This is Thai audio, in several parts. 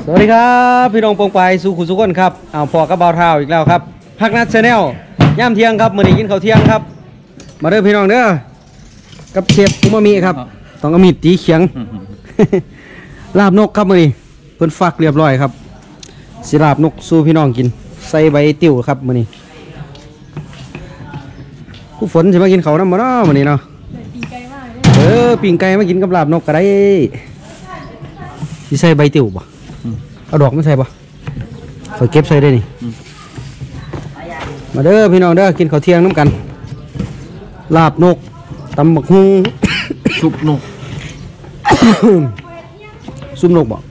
สวัสดีครับพี่น้องปองไปสู่ขุสุขคนครับเอาพอกับเบาเท้าอีกแล้วครับพักนัดชาแนลย่ำเที่ยงครับมื้อนี้กินข้าวเที่ยงครับมาเด้อพี่น้องเด้อกับเชฟอุมามิครับต้องเอามีดตีเขียง ลาบนกครับมื้อนี้เพิ่นฟักเรียบร้อยครับสิลาบนกสู่พี่น้องกินใส่ใบติ๋วครับมื้อนี้ผู้ฝนสิมากินข้าวนำบ่เนาะมื้อนี้เนาะปิ้งไก่มากินกับลาบนกก็ได้สิใส่ใบติ๋วบ่เอาดอกไม่ใส่ปะเขาเก็บใส่ได้นี่มาเด้อพี่น้องเด้อกินข้าวเที่ยงน้ำกันลาบนกตำบักฮุงซุปนก ซุปนกบ่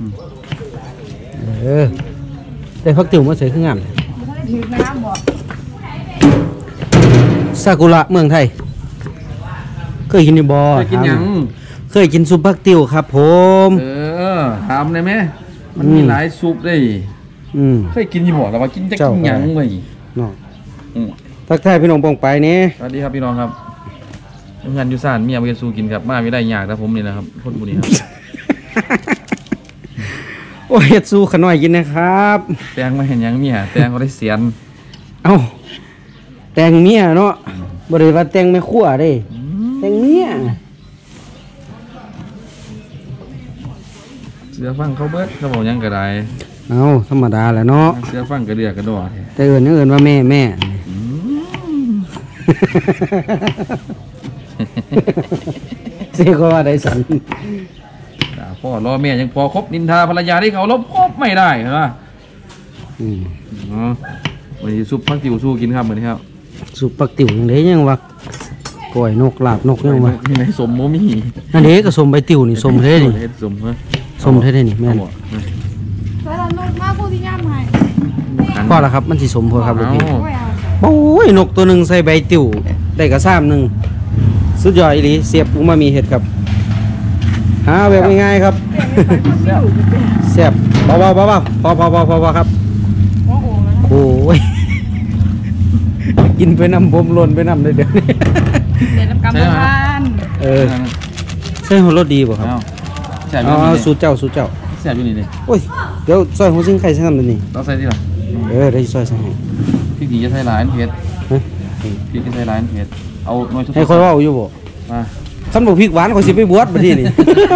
ได้พักติ๋วมาใส่เครื่องงามซากุระเมืองไทยเคยกินอยู่บ่เคยกินยังเคยกินซุปพักติ๋วครับผมถามได้ไหมมันมีหลายซุปได้เคยกินยี่ห้อแล้วว่ากินจะกินยังไงเนาะทักทายพี่น้องปองไปนี่สวัสดีครับพี่น้องครับงานยูซ่านเมียไปสู้กินครับมาไม่ได้ยากแต่ผมนี่นะครับคนบุรีครับโอ้เฮ็ดสู้ขน่อยกินนะครับแตงมาเห็นยังเมียแตงก็ได้เสียนเอ้าแตงเมียเนาะบริวารแตงไม่คั่วได้แตงเมียเสือฟังเขาเบิดเขาบอกยังกระไดเอาธรรมดาแหละเนาะเสือฟังกระเดือกกระดอแต่เอิญว่าแม่เสียก็ว่าได้สันพ่อรอแม่ยังพอคบนินทาภรรยาที่เขาลบคบไม่ได้เหรอวันนี้ซุปพักติ๋วสู้กินครับเหมือนครับซุปพักติ๋วยังไงยังวะก้อยนกลาบนกยังวะยังไงสมโมมี่อันนี้ก็สมใบติ๋วนี่สมเท่นี่สมเท่นี่แม่แล้วนกมากพวกที่ย่ำไงพ่อละครับมันสีสมพอครับลูกพี่โอ้ยนกตัวหนึ่งใส่ใบติ๋วได้กระซ้ำหนึ่งสุดยอดอีหลีเสียบอุมามีเห็ดครับหาแบบง่ายๆครับเสียบเบาพอครับโอ้ยกินไปน้ำผมหล่นไปน้ำเลยเดี๋ยวนี้เด็ดกำลังทานใช่หัวรถดีป่ะครับสูตรเจ้าแซ่บอยู่นี่เลยโอ้ยเดี๋ยวซอยหัวซิงไข่ใส่น้ำเลยนี่เราใส่ที่หรอได้ซอยใส่พี่ดีจะใส่ร้านเพชรพี่จะใส่ร้านเพชรเอาหน่อยให้คอยว่าอยู่บ่ขั้นบอกพริกหวานคอยสิไปบวชมาที่นี่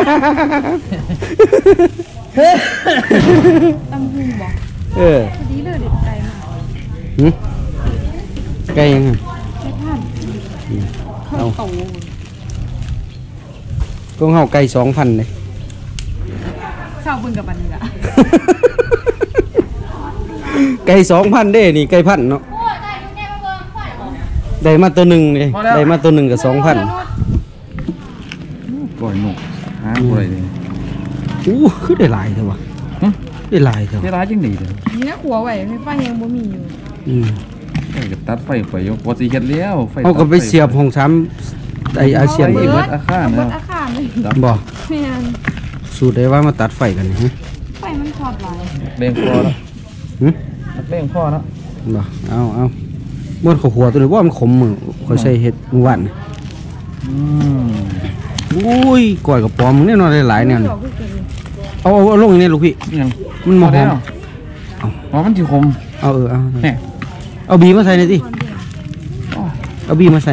ตั้งหูบ่ดีเลยเด็ดไก่มาไก่ยังไงไม่ท่านเอาก็เฮาไก่2,000เลยเช่าบุญกับมันนี่ละไก่2,000เด้นี่ไก่พันเนาะได้มาตัวหนึ่งเลยได้มาตัวหนึ่งกับ2,000 ก่อยหนกหาอะไรเลยคือได้ลายเถอะวะได้ลายเถอะได้ลายจริงดีเลยนี่นะขัวไหวไฟฟ้ายังบ่มีอยู่กับตัดไฟยกพอสีเห็ดแล้วไฟเขาก็ไปเสียบของ3ไออาเซียนอีกอาคารนะบ่สูตรได้ว่ามาตัดไฟกันนี่ไฟมันทอดหลายเบ่งพอแล้วเบ่งพอแล้วบ่เอาม้วนขัวตัวนี้ว่ามันขมมือเขาใส่เห็ดหวานอุ้ยก่อยกับปอมมึงเนี่ยนอนได้หลายเนี่ยเอาลงอย่างนี้ลูกพี่มันหมดแล้วอ๋อมันถี่คมเอาบีมาใส่หน่อยสิเอาบีมาใส่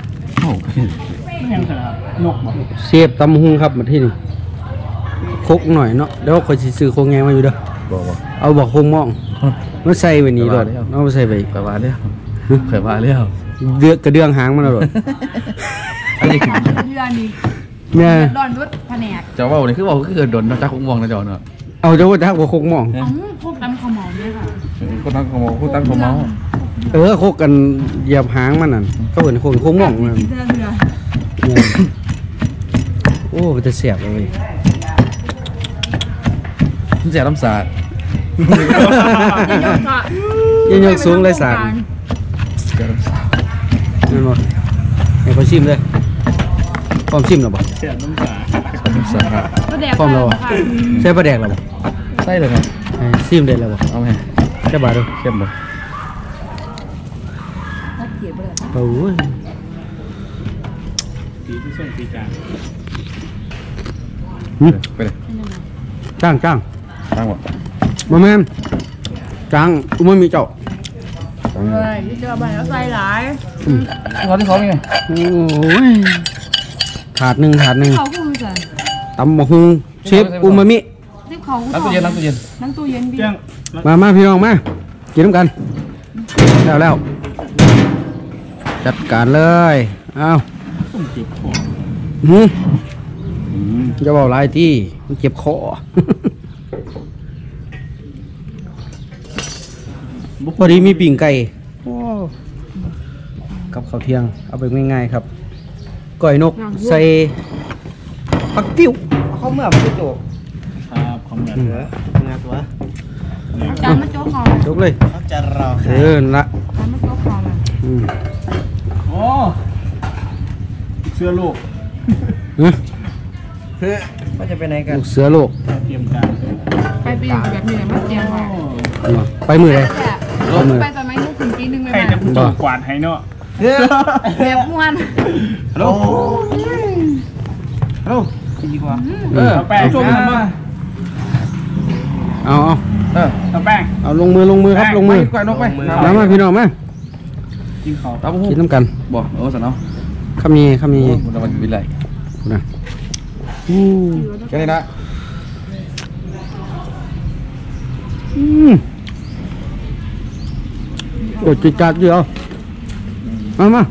เสียบตำหุงครับมาที่นี่คกหน่อยเนาะเดี๋ยวคอยซื้อโคงแงมาอยู่เด้อเอาบอกโคงมองมันใส่ไปนี้ด้วยเอาไปใส่ไปกระบาเลี้ยวกระบาเลี้ยวกระเดื่องหางมันอร่อยอันนี้เดือนนี้เนี่ยดอนรถแผนกเจ้าว่าเนี่ยคือบอกก็คือโดนจ้าคงมองนะจอเนาะเอาเจ้าว่าจ้าว่าโคกมองพวกตั้งขมอเนี่ยค่ะคนตั้งขมองคนตั้งขมองโคกกันเหยียบหางมันนั่นเขาเห็นโคกมองมันโอ้จะเสียบเลยเสียน้ำสาดยังสูงเลยสาดนั่นหมดให้เขาชิมเลยพร้อมชิมหรอบ่เสียน้ำสาดพร้อมแล้วใช่ปลาแดกหรอบ่ใช่เลยครับชิมได้แล้วบ่เอาไหมใช่บาทดูเข้มบ่โอ้ยไปเลยจ้างตั้งหมดมาแม่นจังอุมามีเจ้าเฮ้ยที่เจอไปแล้วใส่หลายเขาที่เขาไงโอ้ยถาดหนึ่งเขาพูดใส่ตำบักฮุงเชฟอุมามิที่เขาล้างตู้เย็นล้างตู้เย็นนั่งตู้เย็นพี่มาพี่น้องมากินน้ำกันแล้วจัดการเลยเอาจะบอกหลายที่มันเจ็บคอ พอดีมีปิ่งไก่กับข้าวเที่ยงเอาไปง่ายๆครับก้อยนกใส่ปักติ้วเขาเมื่อไม่โจกครับของเหมือนเถอะงานตัวจานมาโจ๊กคอโจกเลยเขาจะรอเออละจานมาโจ๊กคอเลยโอ้เสื้อลูกเฮ้ยเพื่อเขาจะไปไหนกันลูกเสือโลกเตรียมการไปปีนแบบนี้มาเจียงไว้ไปมือเลยไปตอนไม่นึกถึงปีนึงไม่ใครมาจะผู้จกกวาดให้เนาะแบบม้วนฮัลโหลฮัลโหลดีกว่าเอาแป้งจุ่มกันมาเอาเอาแป้งเอาลงมือครับลงมือก้อยนกไปมาพี่น้องมากินข้าวตาบุ้งกินน้ำกันบ่สันเนาะคำนี้เรามาวิไลนะแค่นี้นะโอ้จิตจัดเดียวมา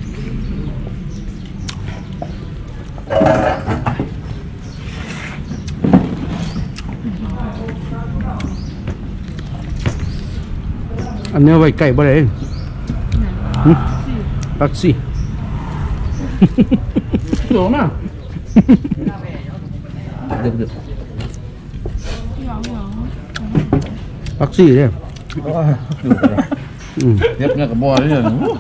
อันนี้ไว้ไก่บ่ได้ปักซี่โดนนะดึกปักซี่เนี่ยเรียบเงี้ยกับบ่อเลยเนี่ย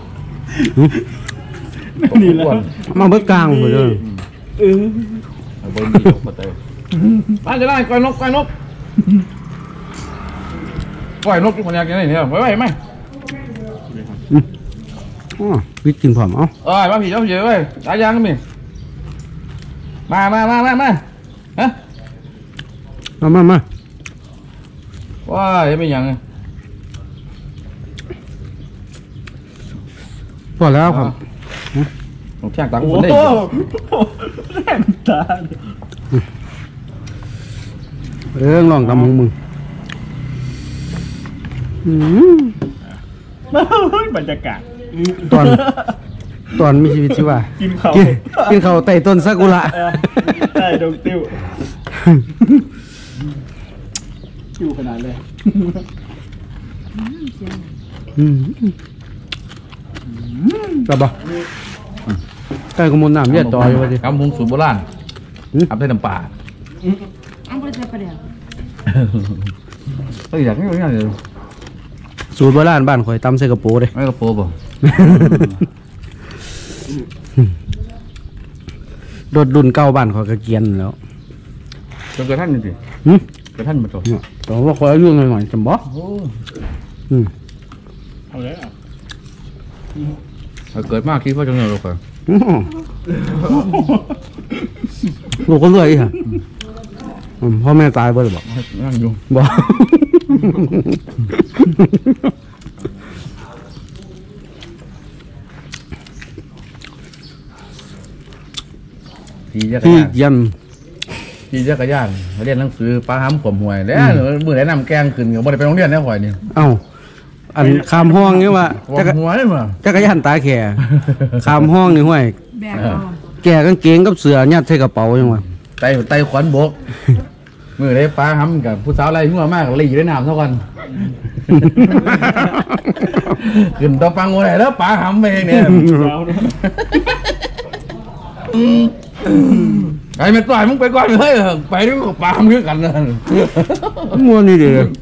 นี่แหละมาเบิดกลางหมดเลยบนดีกว่าเตยมาจะได้ก้อยนกทุกคนอยากกินอะไรเนี่ยไว้ไหมอ๋อวิทย์กินผอมเอามาผีเจ้าผีเว้ยตายยังกันมั้ยมาฮะมาว้ายังไม่ยังพอแล้วครับผมแจ้งตังค์โอ้คนได้โหแรงตาลองตำของมึงบรรยากาศตอนมีชีวิตชีวากินข้าวกินข้าวใต้ต้นซากุระใช่ดงติ้วติ้วขนาดเลยกลับบ่ใกล้กมุนน้ำเยอะต่อยว่าดิกำพุงสูตรโบราณอับได้น้ำปลาอันก็จะประเดี๋ยวเฮ้ยอยากให้ยังไงสูตรโบราณบ้านข่อยตำใส่กระโปรงเลยไม่กระโปรงป่ะรถรุ่นเก่าบ้านข่อยก็เกียนแล้วจนกระทั่งนี่สิกระทั่งมาตัวแต่ว่าข่อยอายุหน่อยๆจำบ่เอาเลยอ่ะเกิดมากคิดว่าจะเงินเราไปลูกก็เลื่อยฮะพ่อแม่ตายบ่หรือบ่นั่งอยู่บ่ขี่จักรที่ยานยันขี่จักรยานเรียนหนังสือปลาห้ำขมหวยแล้วมือไหนนำแกงขึ้นกับบ่ได้ไปโรงเรียนแน่ข่อยนี่เอ้าอันคามห้องนี่ว่าขมหวยมาจักรยานตาแข่คามห้องนี่ห้วยแบกเอาแกกางเกงกับเสือยัดใส่กระเป๋ายังวะไตขวัญบกมือไหนปลาห้ำกับผู้สาวไรมั่วมากเลยอยู่ในน้ำเท่ากันขึ้นต่อฟังวันไหนแล้วปลาห้ำเองเนี่ยแล้วนะไอ้แม่ต่อยมึงไปก่อนเลยไปด้วยปลาห้ำคือกันเลยมัวนี่เด้อ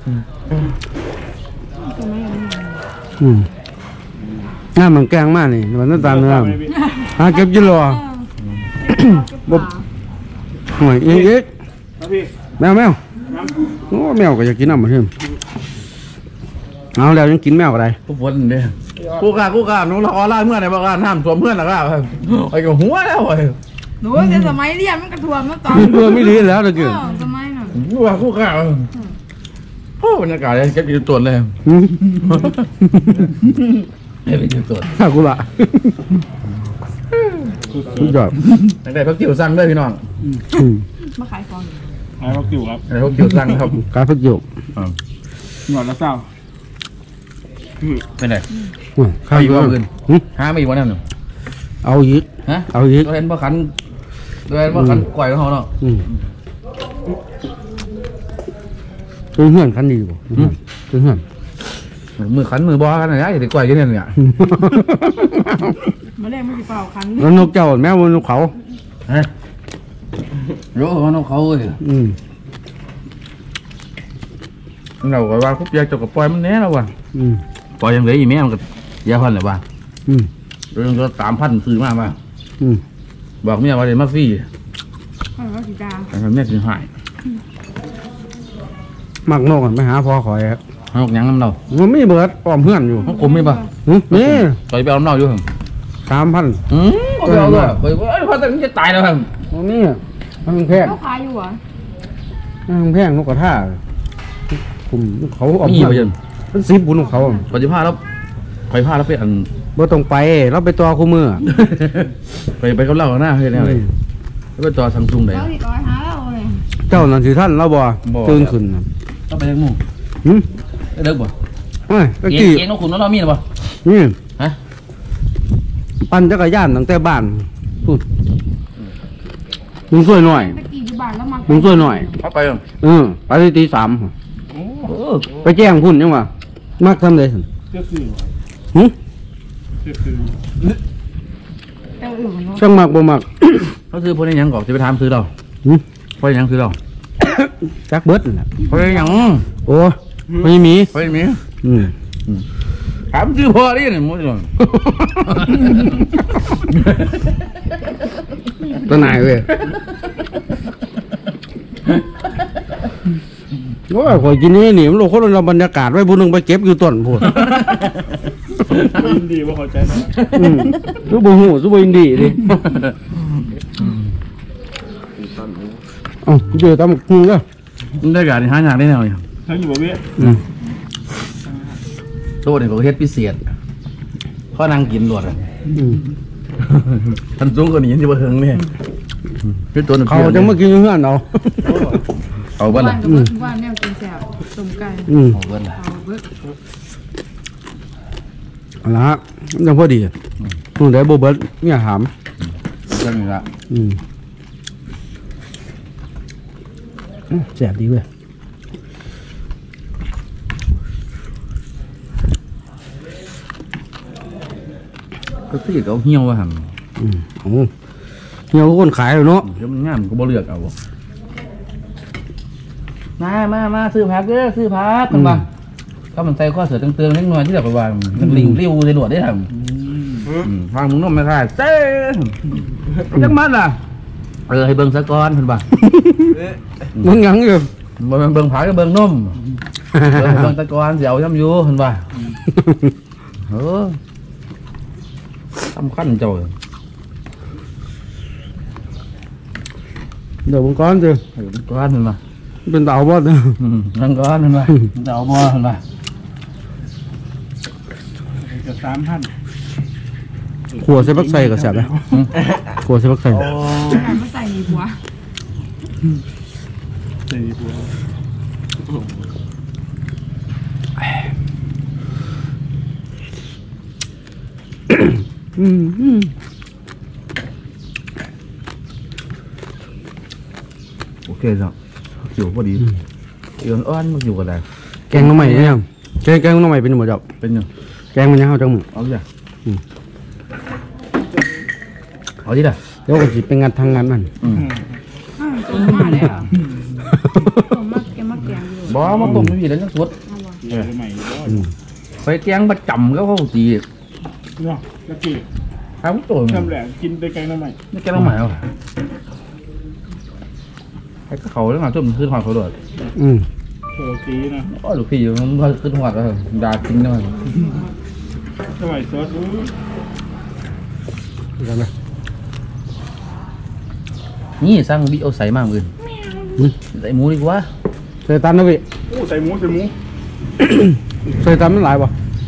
หน้ามันแกงมากนี่มันน้ำตาลเนื้อหาเก็บอยี่รอบ่ห่วยอีกครับพี่แมวโอ้แมวก็อยากกินน้ำมาเพิ่มเอาแล้วยังกินแมวอะไรผู้ฝนเนี่ยกูกาน้องละออล่าเมื่อไหร่บอกว่าน้ำท่วมเมื่อไหร่ก็ไอ้กับหัวแล้วไอ้หนูแต่สมัยเรียนมันกระทวมแล้วตอนเพื่อไม่ดีแล้วตะเกียบสมัยน่ะกูกาโอ้บรรยากาศเลยเก็บอยู่ตัวเลยหืมเก็บอยู่ตัวข้ากูละสุดยอดตั้งแต่พักจิ๋วสั่งด้วยพี่น้องอืมมาขายของไอ้พักติวครับตั้งแต่พักจิ๋วสั่งครับการฝึกโยกหนวดละเศร้าเป็นไงข้าวอยู่เยว่าอะอื่นหืมหาไม่อีกวันนั้นหนึ่งเอาอีกฮะเอาอีกตัวเห็นพ่อขันตัวเห็นพ่อขันก่อยของเขาเนาะอืมตัวเหื่อนคันดีบ่ตัวเหื่อนมือขันมือบอกันนะไอ้เด็กก่อยกันเนี่ยมาแรกไม่สิเปล่าคันแล้วนกเจ้าแม่บนนกเขาฮะรู้ว่าน้องเขาเลยอืมเราก็ว่าคุบยาจกกับปล่อยมันแน่แล้วว่ะอืมปล่อยยังเหลืออีแม่มันก็ยาพันเลยว่ะอืมเรื่องก็3,000ซื้อมาป่ะอืมบอกเมียว่าเดี๋ยวมาฟรีเอาสีดาแต่แม่สิหายมักนกอะไปหาพ่อคอยครับนกยังน้ำเรามันมีเบิดปลอมเพื่อนอยู่นกกลมไม่ป่ะนี่ต่อยไปเอาน้ำเราอยู่เหรอ 3,000 เอาไปเอาด้วยเฮ้ยพอแต่มันจะตายแล้วครับมันนี่มันแพงเขาขายอยู่เหรอมันแพงนกกระทาคุมเขาออกมีไปยันเป็น10บุญของเขาปฏิภาณแล้วไปผ้าแล้วไปอันบ่ต้องไปเราไปตัวคู่มือไปกับเราหน้าเฮ้ยเนี่ยเลยแล้วไปต่อซัมซุงไหนเขาอีก150แล้วเลยเจ้านั่นสิท่านเราบ่บ่ตื่นขึ้นน่ะต้องไปเลี้ยงหมูหึได้เลิกบ่เอ้ยตะเกกี้งนกขุนนกเรามีหรือเปล่านี่ฮะปั่นจักรยานตั้งแต่บ้านพูดมึงช่วยหน่อยตะกี้อยู่บ้านแล้วมามึงช่วยหน่อยเอาไปอ่ะไปที่ตี 3 ไปแจ้งพุ่นยังวะมักทำได้สิเจ้าสื่อหึเจ้าสื่อแต่อื่นมันช่างมักบ่มักเขาซื้อพวกนี้ยังก่อนจะไปถามซื้อเราหึพวกนี้ยังซื้อเราจักเบิดนั่นล่ะพวกนี้ยังโอ้ไม่มีพวกนี้มีอืมถามซื้อพอดิเนี่ยมุ้ยหล่นตัวไหนเว้ยโอ้ยข่อยกินนี่นี่มันโลกคนเราบรรยากาศไว้ผู้หนึงไปเก็บอยู่ต้นพูดยินดีว่าเข้าใจนะสู้บ่ฮู้สู้บ่ยินดีดิเอ้าเดี๋ยวตำคุงเด้อได้การหาอย่างได้แนวเนี่ยทั้งอยู่บ่เว้ยโตเนี่ยก็เฮ็ดพิเศษข้อนั่งกินหลวดอ่ะอืมท่านสูงกว่านี้ยังจะมาถึงเนี่ยคือตัวนึงเขาจะมากินอยู่เฮือนเอาเอาเบิ้ลบ้าอ่ะนกับเบิร์ดบ้านแนวกินแซ่บต้มไก่อืมเอาเบิ้ลอ่ะเอาเบิร์ดเอาละมันยังพอดีนู่นได้บ่เบิดเนี่ยถามเรื่องนี้ละอืมแซ่บดีเว้ยก็คือเขาเหี่ยวว่ะหั่นโอ้เฮียคนขายเลยเนาะเดี๋ยวมันงามก็บ่เลือกเอาบ่มาซื้อผักเด้อซื้อผักกันบ่ก็มันใส่ข้อเสือเตืองๆเล็กน้อยที่แบบว่ามันลิงริ้วใส่หนวดได้ทำฟังมึงน้มไม่ค่าเต้จังมันล่ะให้เบิ่งซะก่อนเพิ่นบ่มึงยังอยู่บ่แม่นเบิ่งผักก็เบิ่งนมเบิ่งตะกอนสิเอาย่ำอยู่เพิ่นบ่สำคัญเจ้าเดี๋ยวมึงก้อนสิก้อนเพิ่นบ่เป็นเต่าบ่เด้อนั่งก้อนเพิ่นบ่เจ้าบ่เพิ่นบ่จะ3,000 ขัวใส่บักใส่ก็แซ่บนะขัวใส่บักใส่การมาใส่ในหัวใส่หัวโอเคจ้ะอยู่พอดีเอื้อนอ้อนมันอยู่กันได้แกงน้ำใหม่เนี่ยแกงน้ำใหม่เป็นหมดจบเป็นยังแกงมันยังเอาจังมึงเอาจ้ะเอาดิล่ะเดี๋ยวก็สิเป็นงานทางงานมันต้มมาเลยเหรอต้มมาแกมาแกงอยู่บ่มาต้มไม่มีแล้วจังสดเดี๋ยวใหม่บ่ไปแกงประจำก็เขาตีเนาะตะกี้ทั้งตัวทำแหลงกินได้ไกลน้ำใหม่ไม่แกงน้ำใหม่เอาไอ้เขาแล้วมาจมขึ้นหอดเขาด้วยโชตีนะอ๋อลูกพี่มันขึ้นหอดแล้วด่าจริงด้วยสมัยซอสนี่สร้างบิเอาใส่มากเลยใส่หมูดีกว่าเซตันนะพี่เโอ้ใส่หมูใส่หมูใส่ตำมันหลายป่ะ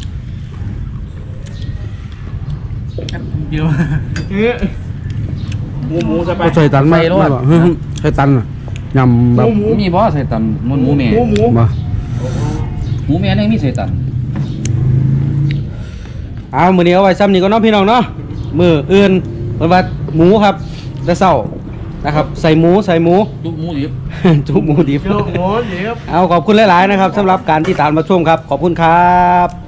เดียวหมูใส่ไปใส่ตันไหมไม่ป่ะใส่ตันอะยำแบบมีบ่ใส่ตันมันหมูแม่หมูบ่หมูแม่นี่มีใส่ตันเอามือนี้เอาไว้ซ้ำนี่ก็น้องพี่น้องเนาะมืออื่นมันว่าหมูครับแต่เศร้านะครับ ใส่หมูจุหมูดิบจุหมูดิบเดี๋ยวหมูเดี๋ยวเอาขอบคุณหลายๆนะครับสำหรับการที่ตามมาชมครับ ขอบคุณครับ